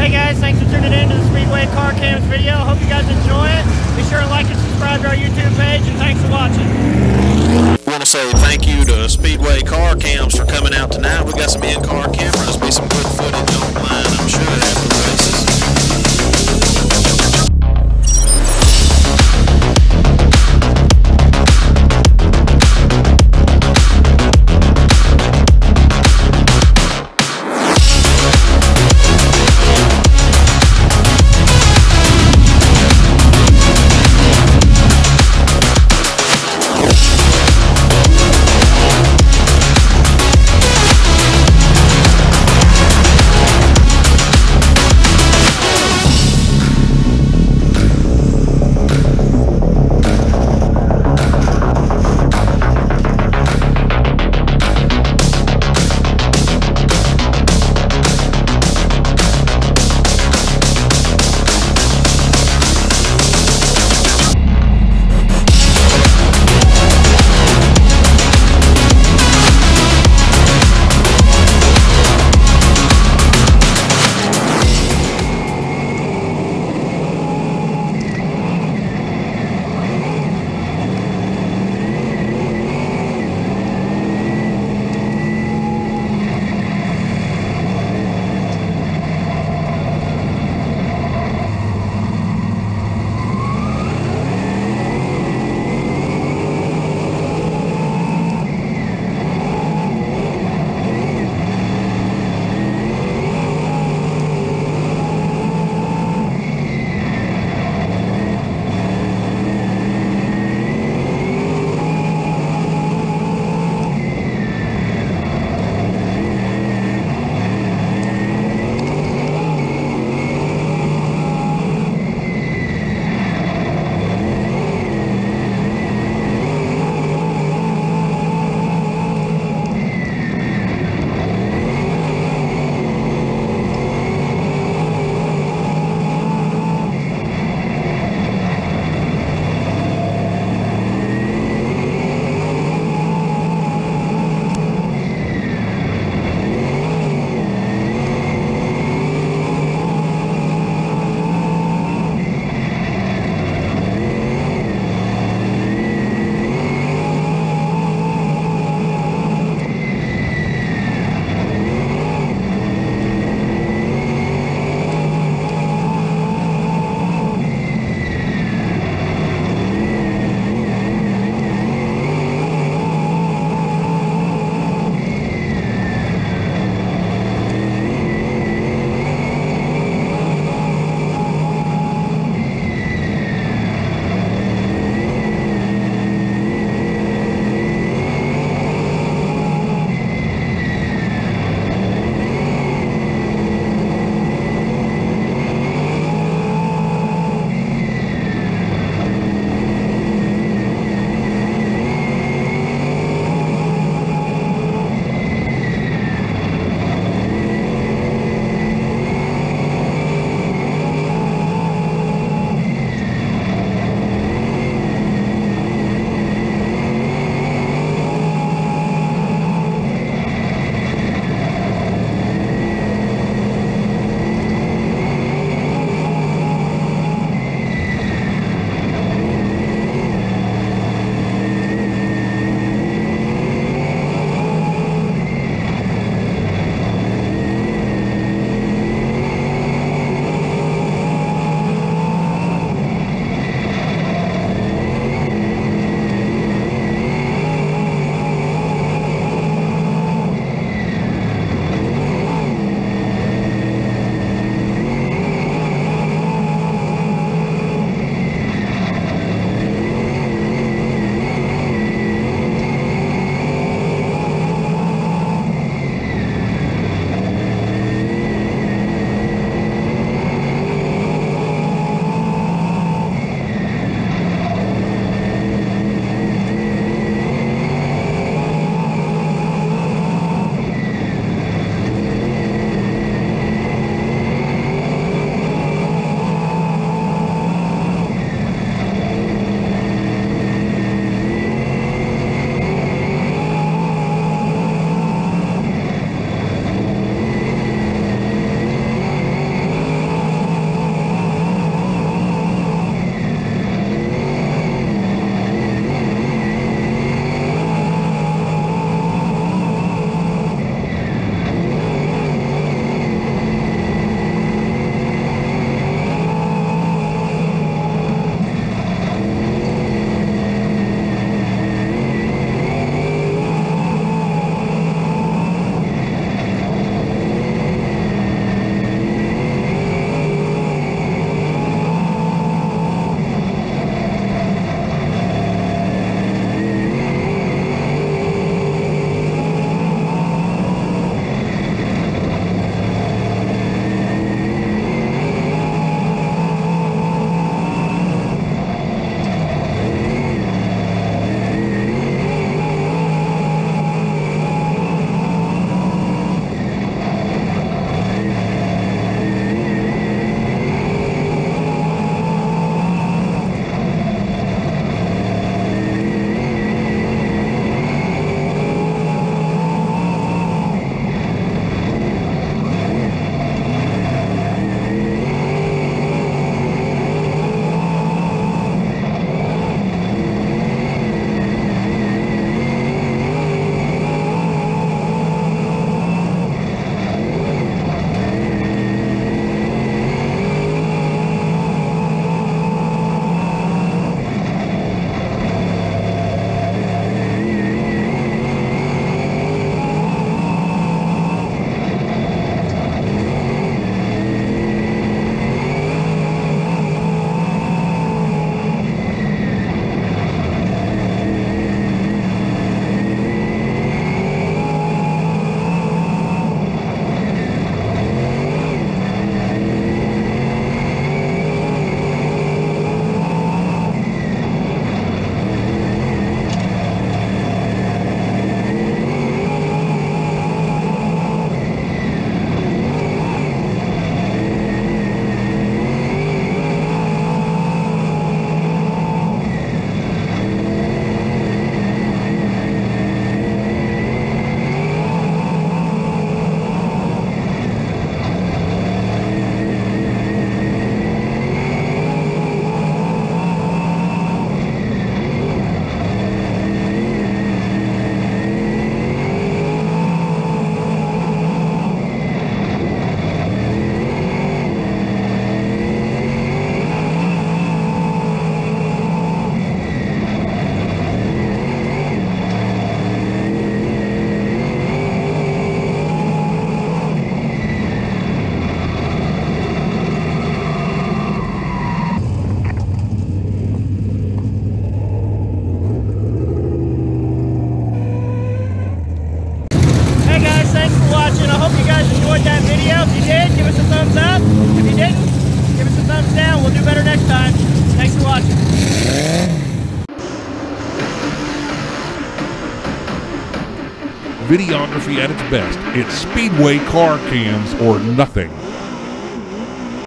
Hey guys, thanks for tuning in to the Speedway Car Cams video. Hope you guys enjoy it. Be sure to like and subscribe to our YouTube page, and thanks for watching. I want to say thank you to Speedway Car Cams for coming out tonight. We got some in-car cameras. Be some good footage online, I'm sure, after the races. watching. I hope you guys enjoyed that video. If you did, give us a thumbs up. If you didn't, give us a thumbs down. We'll do better next time. Thanks for watching. Videography at its best. It's Speedway car cams or nothing.